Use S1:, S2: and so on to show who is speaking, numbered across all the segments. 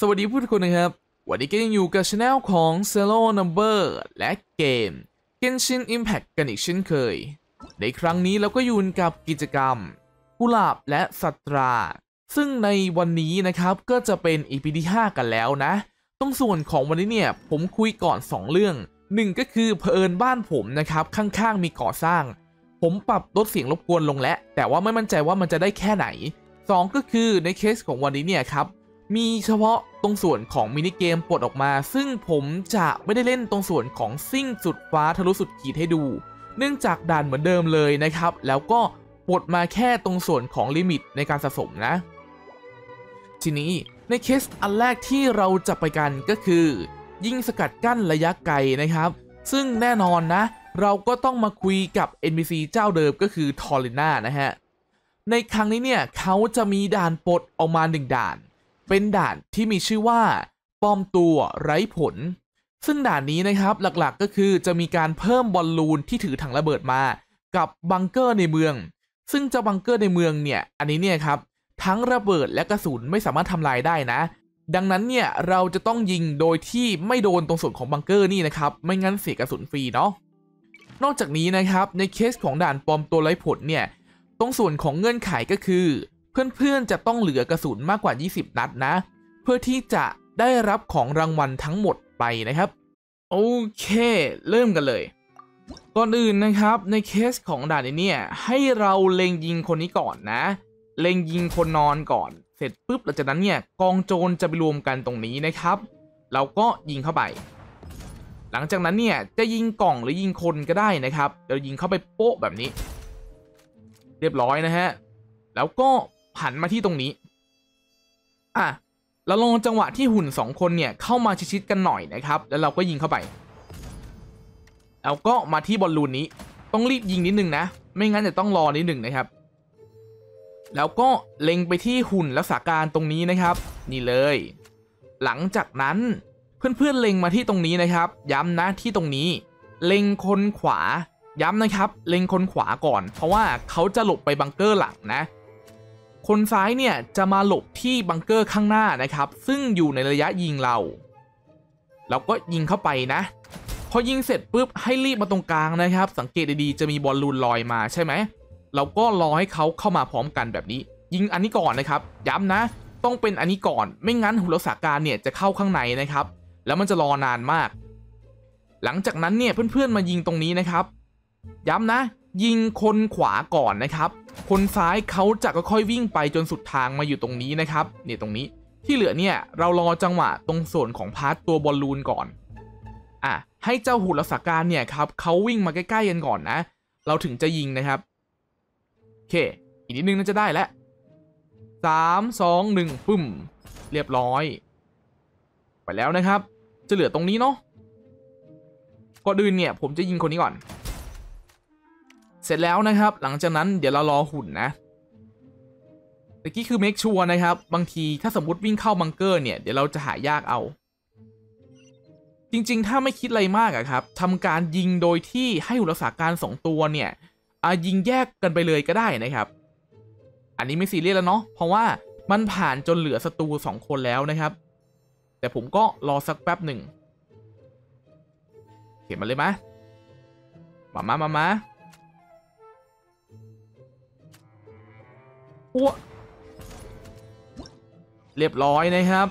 S1: สวัสดีผู้ทุกคนนะครับวันนี้ก็ยังอยู่กับช anel ของ Zero Number และเกม Genshin Impact กันอีกเช่นเคยในครั้งนี้เราก็อยู่กับกิจกรรมกุหลาบและสัตราซึ่งในวันนี้นะครับก็จะเป็น EP ที่ 5 กันแล้วนะตรงส่วนของวันนี้เนี่ยผมคุยก่อน 2 เรื่อง1ก็คือเผอิญบ้านผมนะครับข้างๆมีก่อสร้างผมปรับลดเสียงรบกวนลงแล้วแต่ว่าไม่มั่นใจว่ามันจะได้แค่ไหน2ก็คือในเคสของวันนี้เนี่ยครับมีเฉพาะตรงส่วนของมินิเกมปลดออกมาซึ่งผมจะไม่ได้เล่นตรงส่วนของซิ่งสุดฟ้าทะลุสุดขีดให้ดูเนื่องจากด่านเหมือนเดิมเลยนะครับแล้วก็ปลดมาแค่ตรงส่วนของลิมิตในการสะสมนะทีนี้ในเคสอันแรกที่เราจะไปกันก็คือยิงสกัดกั้นระยะไกลนะครับซึ่งแน่นอนนะเราก็ต้องมาคุยกับ NPC เจ้าเดิมก็คือทอริน่านะฮะในครั้งนี้เนี่ยเขาจะมีด่านปลดออกมา1ด่านเป็นด่านที่มีชื่อว่าปลอมตัวไร้ผลซึ่งด่านนี้นะครับหลักๆก็คือจะมีการเพิ่มบอลลูนที่ถือถังระเบิดมากับบังเกอร์ในเมืองซึ่งเจ้าบังเกอร์ในเมืองเนี่ยอันนี้เนี่ยครับทั้งระเบิดและกระสุนไม่สามารถทำลายได้นะดังนั้นเนี่ยเราจะต้องยิงโดยที่ไม่โดนตรงส่วนของบังเกอร์นี่นะครับไม่งั้นเสียกระสุนฟรีเนาะนอกจากนี้นะครับในเคสของด่านปลอมตัวไร้ผลเนี่ยตรงส่วนของเงื่อนไขก็คือเพื่อนๆจะต้องเหลือกระสุนมากกว่า20นัดนะเพื่อที่จะได้รับของรางวัลทั้งหมดไปนะครับโอเคเริ่มกันเลยก่อนอื่นนะครับในเคสของด่านนี้เนี่ยให้เราเล็งยิงคนนี้ก่อนนะเล็งยิงคนนอนก่อนเสร็จปุ๊บหลังจากนั้นเนี่ยกองโจรจะไปรวมกันตรงนี้นะครับเราก็ยิงเข้าไปหลังจากนั้นเนี่ยจะยิงกล่องหรือยิงคนก็ได้นะครับเรายิงเข้าไปโป๊ะแบบนี้เรียบร้อยนะฮะแล้วก็หันมาที่ตรงนี้เราลองจังหวะที่หุ่น2คนเนี่ยเข้ามาชิดๆกันหน่อยนะครับแล้วเราก็ยิงเข้าไปแล้วก็มาที่บอลลูนนี้ต้องรีบยิงนิดนึงนะไม่งั้นจะต้องรอนิดนึงนะครับแล้วก็เล็งไปที่หุ่นรักษาการตรงนี้นะครับนี่เลยหลังจากนั้นเพื่อนๆเล็งมาที่ตรงนี้นะครับย้ำนะที่ตรงนี้เล็งคนขวาย้ำนะครับเล็งคนขวาก่อนเพราะว่าเขาจะหลบไปบังเกอร์หลังนะคนซ้ายเนี่ยจะมาหลบที่บังเกอร์ข้างหน้านะครับซึ่งอยู่ในระยะยิงเราก็ยิงเข้าไปนะพอยิงเสร็จปุ๊บให้รีบมาตรงกลางนะครับสังเกตดีๆจะมีบอลลูนลอยมาใช่ไหมเราก็รอให้เขาเข้ามาพร้อมกันแบบนี้ยิงอันนี้ก่อนนะครับย้ำนะต้องเป็นอันนี้ก่อนไม่งั้นหุ่นรักษาการเนี่ยจะเข้าข้างในนะครับแล้วมันจะรอนานมากหลังจากนั้นเนี่ยเพื่อนๆมายิงตรงนี้นะครับย้ำนะยิงคนขวาก่อนนะครับคนซ้ายเขาจะค่อยๆวิ่งไปจนสุดทางมาอยู่ตรงนี้นะครับเนี่ยตรงนี้ที่เหลือเนี่ยเรารอจังหวะตรงส่วนของพาร์ทตัวบอลลูนก่อนให้เจ้าหุ่นรักษาการเนี่ยครับเขาวิ่งมาใกล้ๆกันก่อนนะเราถึงจะยิงนะครับโอเคอีกนิดนึงน่าจะได้แล้ว3 2 1ปึ้มเรียบร้อยไปแล้วนะครับจะเหลือตรงนี้เนาะก่อนอื่นเนี่ยผมจะยิงคนนี้ก่อนเสร็จแล้วนะครับหลังจากนั้นเดี๋ยวเรารอหุ่นนะตะกี้คือ make sure นะครับบางทีถ้าสมมติวิ่งเข้าบังเกอร์เนี่ยเดี๋ยวเราจะหายากเอาจริงๆถ้าไม่คิดอะไรมากอะครับทำการยิงโดยที่ให้หุ่นรักษาการ2ตัวเนี่ยยิงแยกกันไปเลยก็ได้นะครับอันนี้ไม่ซีเรียสแล้วเนาะเพราะว่ามันผ่านจนเหลือศัตรู2คนแล้วนะครับแต่ผมก็รอสักแป๊บหนึ่งเขียนมาเลยมาเรียบร้อยนะครับ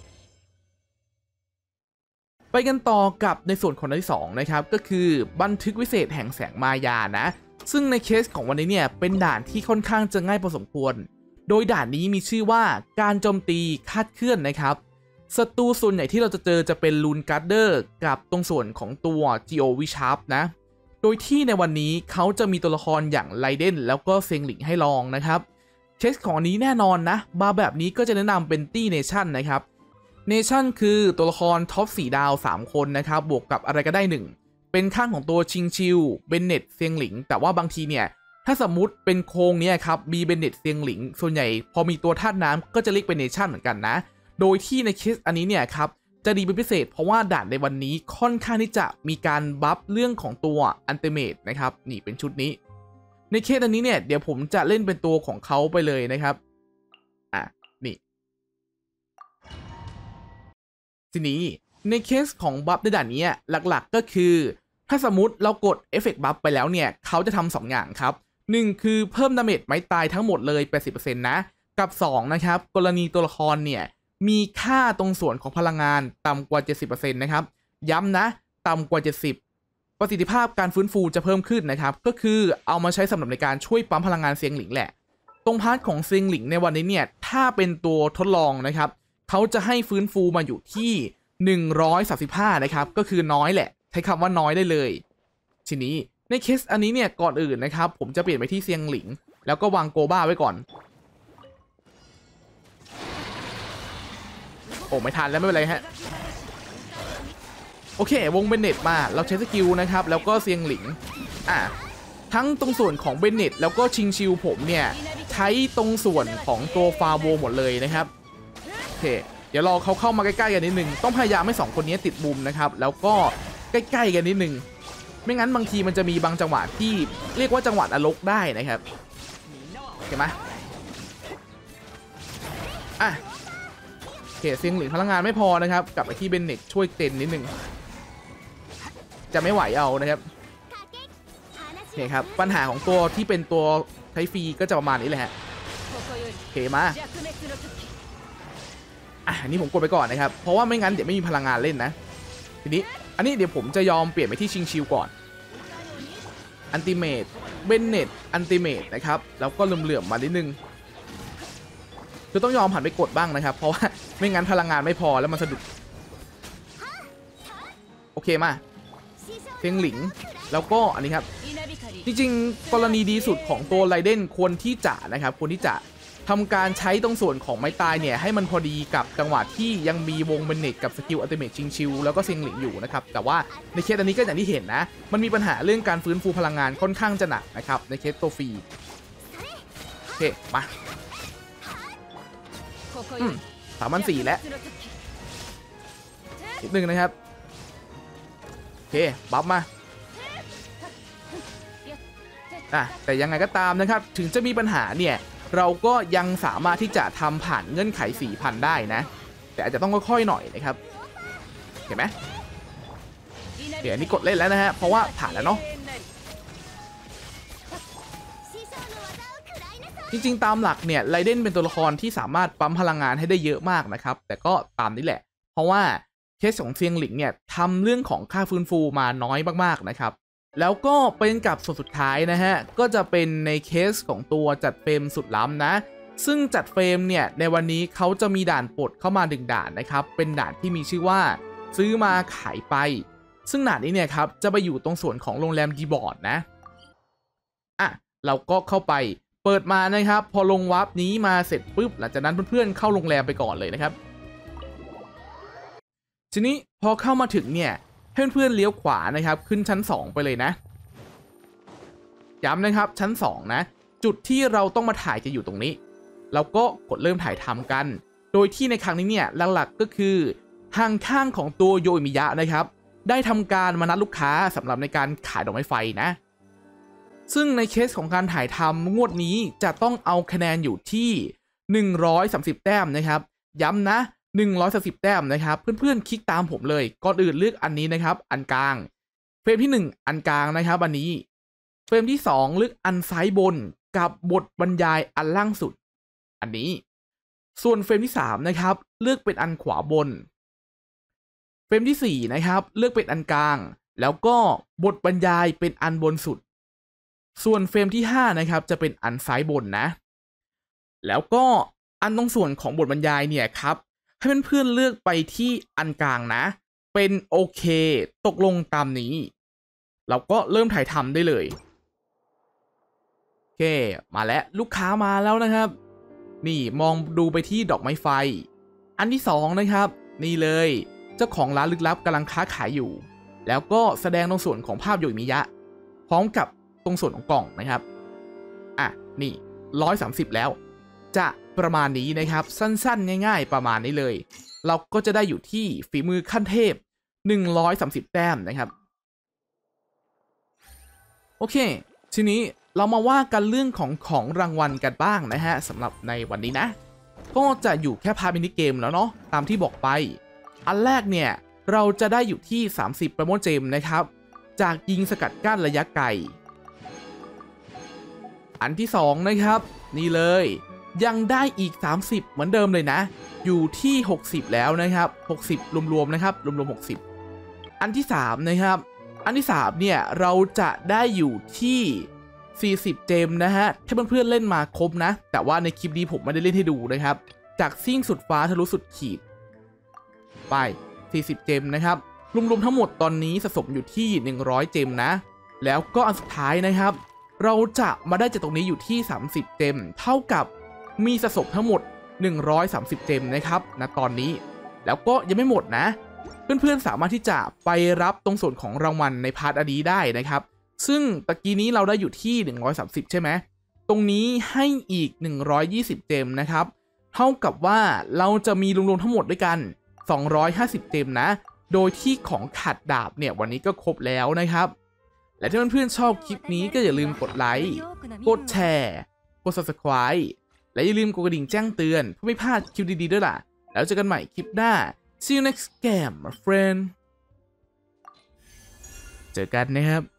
S1: ไปกันต่อกับในส่วนของที่2นะครับก็คือบันทึกวิเศษแห่งแสงมายานะซึ่งในเคสของวันนี้เนี่ยเป็นด่านที่ค่อนข้างจะง่ายพอสมควรโดยด่านนี้มีชื่อว่าการโจมตีคาดเคลื่อนนะครับศัตรูส่วนใหญ่ที่เราจะเจอจะเป็นลูนการ์เดอร์กับตรงส่วนของตัว Geo Wishap นะโดยที่ในวันนี้เขาจะมีตัวละครอย่างไลเดนแล้วก็เซงหลิงให้ลองนะครับเคสของนี้แน่นอนนะมาแบบนี้ก็จะแนะนำเป็นตี้เนชั่นนะครับเนชั่นคือตัวละครท็อป4ดาว3คนนะครับบวกกับอะไรก็ได้1เป็นข้างของตัวชิงชิวเบนเน็ตเซียงหลิงแต่ว่าบางทีเนี่ยถ้าสมมุติเป็นโครงเนี่ยครับมีเบนเน็ตเซียงหลิงส่วนใหญ่พอมีตัวธาตุน้ำก็จะเรียกเป็นเนชั่นเหมือนกันนะโดยที่ในเคสอันนี้เนี่ยครับจะดีเป็นพิเศษเพราะว่าด่านในวันนี้ค่อนข้างที่จะมีการบัฟเรื่องของตัวอันเตเมตนะครับนี่เป็นชุดนี้ในเคสอันนี้เนี่ยเดี๋ยวผมจะเล่นเป็นตัวของเขาไปเลยนะครับนี่ทีนี้ในเคสของบัฟในด่านนี้หลักๆก็คือถ้าสมมติเรากดเอฟเฟกต์บัฟไปแล้วเนี่ยเขาจะทำ2อย่างครับ1คือเพิ่มดาเมจไม้ตายทั้งหมดเลย 80% นะกับ2นะครับกรณีตัวละครเนี่ยมีค่าตรงส่วนของพลังงานต่ำกว่า 70% นะครับย้ำนะต่ำกว่า 70ประสิทธิภาพการฟื้นฟูจะเพิ่มขึ้นนะครับก็คือเอามาใช้สำหรับในการช่วยปั๊มพลังงานเซียงหลิงแหละตรงพาร์ทของเซียงหลิงในวันนี้เนี่ยถ้าเป็นตัวทดลองนะครับเขาจะให้ฟื้นฟูมาอยู่ที่135นะครับก็คือน้อยแหละใช้คำว่าน้อยได้เลยทีนี้ในเคสอันนี้เนี่ยก่อนอื่นนะครับผมจะเปลี่ยนไปที่เซียงหลิงแล้วก็วางโกบ้าไว้ก่อนโอ้ไม่ทันแล้วไม่เป็นไรฮะโอเควงเบนเน็ตมาเราใช้สกิลนะครับแล้วก็เซียงหลิงทั้งตรงส่วนของเบนเน็ตแล้วก็ชิงชิวผมเนี่ยใช้ตรงส่วนของตัวฟาโวหมดเลยนะครับโอเคเดี๋ยวรอเขาเข้ามาใกล้ๆกันนิดนึงต้องพยายามให้2คนนี้ติดมุมนะครับแล้วก็ใกล้ๆกันนิดนึงไม่งั้นบางทีมันจะมีบางจังหวะที่เรียกว่าจังหวะนรกได้นะครับเห็นไหมโอเคเซียงหลิงพลังงานไม่พอนะครับกลับไปที่เบนเน็ตช่วยเต็นนิดนึงจะไม่ไหวเอานะครับนี่ครับปัญหาของตัวที่เป็นตัวใช้ฟรีก็จะประมาณนี้แหละฮะโอเคมาอันนี้ผมกดไปก่อนนะครับเพราะว่าไม่งั้นเดี๋ยวไม่มีพลังงานเล่นนะทีนี้อันนี้เดี๋ยวผมจะยอมเปลี่ยนไปที่ชิงชิวก่อนอันติเมตเบนเน็ตอันติเมตนะครับแล้วก็เหลื่อมๆมานิดนึงคือต้องยอมหันไปกดบ้างนะครับเพราะว่าไม่งั้นพลังงานไม่พอแล้วมันสะดุดโอเคมาเซียงหลิงแล้วก็อันนี้ครับจริงๆกรณีดีสุดของตัวไรเดนควรที่จะนะครับควรที่จะทำการใช้ตรงส่วนของไม้ตายเนี่ยให้มันพอดีกับจังหวะที่ยังมีวงเบนเน็ตกับสกิลอัลติเมทชิงชิวแล้วก็เซียงหลิงอยู่นะครับแต่ว่าในเคสอันนี้ก็อย่างที่เห็นนะมันมีปัญหาเรื่องการฟื้นฟูพลังงานค่อนข้างจะหนักนะครับในเคสตัวฟรีโอเคมา3,400แล้วนิดนึงนะครับโอเคบัฟมาแต่ยังไงก็ตามนะครับถึงจะมีปัญหาเนี่ยเราก็ยังสามารถที่จะทำผ่านเงื่อนไข 4,000 ได้นะแต่อาจจะต้องค่อยๆหน่อยนะครับเห็นไหมเดี๋ยวนี้กดเล่นแล้วนะฮะเพราะว่าผ่านแล้วเนาะจริงๆตามหลักเนี่ยไรเดนเป็นตัวละครที่สามารถปั๊มพลังงานให้ได้เยอะมากนะครับแต่ก็ตามนี้แหละเพราะว่าเคสของเซียงหลิงเนี่ยทำเรื่องของค่าฟื้นฟูมาน้อยมากๆนะครับแล้วก็เป็นกับส่วนสุดท้ายนะฮะก็จะเป็นในเคสของตัวจัดเฟรมสุดล้ำนะซึ่งจัดเฟรมเนี่ยในวันนี้เขาจะมีด่านปลดเข้ามา1ด่านนะครับเป็นด่านที่มีชื่อว่าซื้อมาขายไปซึ่งด่านนี้เนี่ยครับจะไปอยู่ตรงส่วนของโรงแรมดีบอร์ดนะเราก็เข้าไปเปิดมานะครับพอลงวาร์ปนี้มาเสร็จปุ๊บหลังจากนั้นเพื่อนๆเข้าโรงแรมไปก่อนเลยนะครับทีนี้พอเข้ามาถึงเนี่ยเพื่อนๆเลี้ยวขวานะครับขึ้นชั้น2ไปเลยนะย้ำนะครับชั้น2นะจุดที่เราต้องมาถ่ายจะอยู่ตรงนี้เราก็กดเริ่มถ่ายทำกันโดยที่ในครั้งนี้เนี่ยหลักๆก็คือทางข้างของตัวโยอิมิยะนะครับได้ทำการมานัดลูกค้าสำหรับในการขายดอกไม้ไฟนะซึ่งในเคสของการถ่ายทำงวดนี้จะต้องเอาคะแนนอยู่ที่130แต้มนะครับย้ำนะ130แต้มนะครับเพื่อนๆคลิกตามผมเลยก่อนอื่นเลือกอันนี้นะครับอันกลางเฟรมที่1อันกลางนะครับอันนี้เฟรมที่2เลือกอันซ้ายบนกับบทบรรยายอันล่างสุดอันนี้ส่วนเฟรมที่3นะครับเลือกเป็นอันขวาบนเฟรมที่4นะครับเลือกเป็นอันกลางแล้วก็บทบรรยายเป็นอันบนสุดส่วนเฟรมที่5นะครับจะเป็นอันซ้ายบนนะแล้วก็อันตรงส่วนของบทบรรยายเนี่ยครับให้เพื่อนๆเลือกไปที่อันกลางนะเป็นโอเคตกลงตามนี้เราก็เริ่มถ่ายทำได้เลยโอเคมาแล้วลูกค้ามาแล้วนะครับนี่มองดูไปที่ดอกไม้ไฟอันที่2นะครับนี่เลยเจ้าของร้านลึกลับกำลังค้าขายอยู่แล้วก็แสดงตรงส่วนของภาพโยอิมิยะพร้อมกับตรงส่วนของกล่องนะครับนี่130แล้วจะประมาณนี้นะครับสั้นๆง่ายๆประมาณนี้เลยเราก็จะได้อยู่ที่ฝีมือขั้นเทพ130แต้มนะครับโอเคทีนี้เรามาว่ากันเรื่องของรางวัลกันบ้างนะฮะสำหรับในวันนี้นะก็จะอยู่แค่พาร์ทมินิเกมแล้วเนาะตามที่บอกไปอันแรกเนี่ยเราจะได้อยู่ที่30โปรโมเจมนะครับจากยิงสกัดกั้นระยะไกลอันที่2นะครับนี่เลยยังได้อีก30เหมือนเดิมเลยนะอยู่ที่60แล้วนะครับ60รวมๆนะครับรวมๆ60อันที่3นะครับอันที่3เนี่ยเราจะได้อยู่ที่40เจมนะฮะถ้าเพื่อนๆเล่นมาครบนะแต่ว่าในคลิปนี้ผมไม่ได้เล่นให้ดูนะครับจากซิ่งสุดฟ้าทะลุสุดขีดไป40เจมนะครับรวมๆทั้งหมดตอนนี้สะสมอยู่ที่100เจมนะแล้วก็อันสุดท้ายนะครับเราจะมาได้จากตรงนี้อยู่ที่30เจมเท่ากับมีสะสมทั้งหมด130เจมนะครับณตอนนี้แล้วก็ยังไม่หมดนะเพื่อนๆสามารถที่จะไปรับตรงส่วนของรางวัลในพาร์ทอันนี้ได้นะครับซึ่งตะกี้นี้เราได้อยู่ที่130ใช่ไหมตรงนี้ให้อีก120เจมนะครับเท่ากับว่าเราจะมีรวมๆทั้งหมดด้วยกัน250เจมนะโดยที่ของขัดดาบเนี่ยวันนี้ก็ครบแล้วนะครับและถ้าเพื่อนๆชอบคลิปนี้ก็อย่าลืมกดไลค์กดแชร์กด Subscribe และอย่าลืมกดกระดิ่งแจ้งเตือนเพื่อไม่พลาดคลิปดีๆด้วยล่ะแล้วเจอกันใหม่คลิปหน้า See you next game my friend เจอกันนะครับ